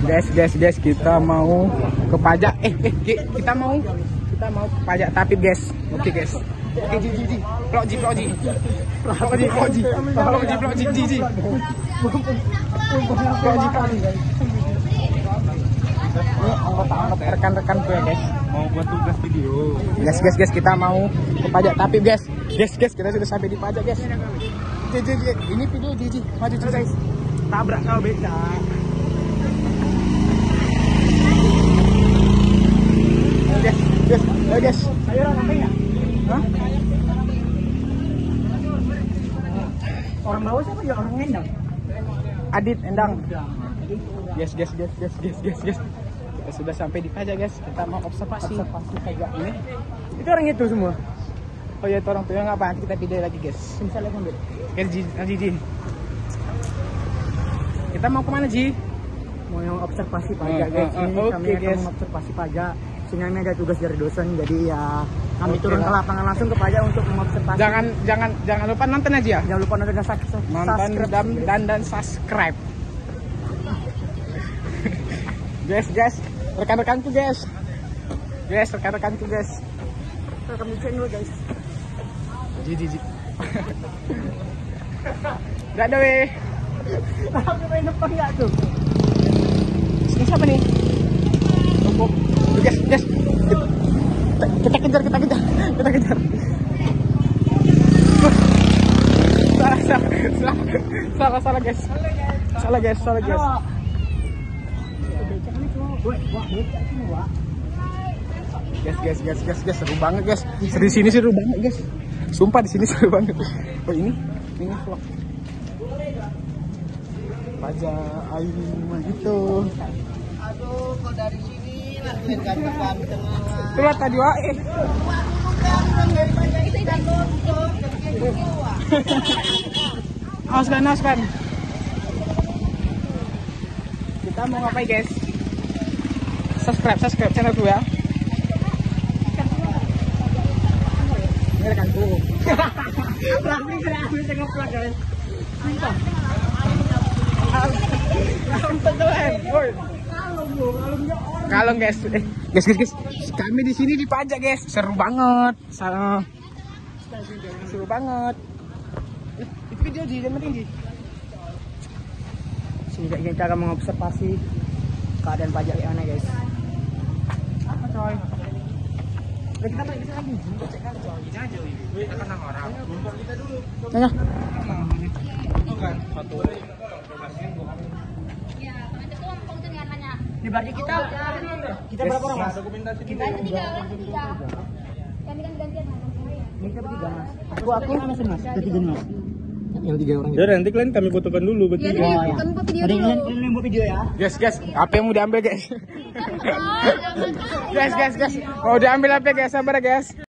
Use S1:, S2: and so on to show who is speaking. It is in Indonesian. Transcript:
S1: Guys, kita mau ke pajak. Kita mau ke pajak tapi guys. Oke guys. Oke Ji. Vlog Ji. Rekan-rekan gue guys.
S2: Mau buat tugas video.
S1: Guys, kita mau ke pajak tapi guys, kita sudah sampai di pajak guys. Ini video Ji. Maju guys.
S2: Tabrak kau beca.
S1: Guys.
S2: Saya orang apa ya?
S1: Hah?
S2: Orang bawah siapa ya? Orang Endang.
S1: Adit Endang. Guys. Kita sudah sampai di pajak guys. Kita mau observasi pajak ini.
S2: Itu orang itu semua.
S1: Oh ya, itu orang tuh nggak apa? Nanti kita video lagi guys.
S2: Misalnya ambil.
S1: Ji. Kita mau kemana Ji?
S2: Mau yang observasi pajak guys. Ini kami akan mengobservasi pajak. Sini ada tugas dari dosen, jadi ya kami turun ke lapangan langsung ke pajak untuk mengobservasi.
S1: Jangan lupa nonton aja ya.
S2: Jangan lupa nonton
S1: dan subscribe. Guys, rekan-rekanku guys.
S2: Rekam di channel guys.
S1: Ji. Gak ada weh.
S2: Aku main depan nggak tuh?
S1: Ini siapa nih? Guys. Kita kejar. Salah guys. Guys, seru banget guys. Di sini seru banget guys. Sumpah di sini seru banget. Oh ini vlog. Pajak ayu gitu.
S3: Aduh, kalau dari sini lah lihat ganteng-ganteng.
S1: Itulah tadi wae. Awas kan. Kita mau ngapain guys? Subscribe channel gue ya. Ini rekanku. Kalong guys. Guys. Kami di sini di pajak guys. Seru banget. Seru banget. Itu video Ji, yang penting Ji.
S2: Sini kita akan mengobservasi keadaan pajak yang mana guys.
S1: Apa coy?
S2: Kita balik ke lagi.
S1: Cek kan coy. Ini aja ini. Kita kan orang. Numpang kita dulu.
S2: Tanya.
S1: Itu kan satu.
S2: Di berarti kita berapa orang mas? Kita
S4: tiga. Ganti-gantian.
S2: Kita bertiga mas. Aku mas ada 3 mas.
S1: Yang 3 orang.
S2: Ya nanti kalian kami fotokan dulu bertiga.
S4: Kami buat video dulu.
S2: Kalian buat video ya.
S1: Guys, apa yang mau diambil guys? Guys, mau diambil apa guys? Sabar guys.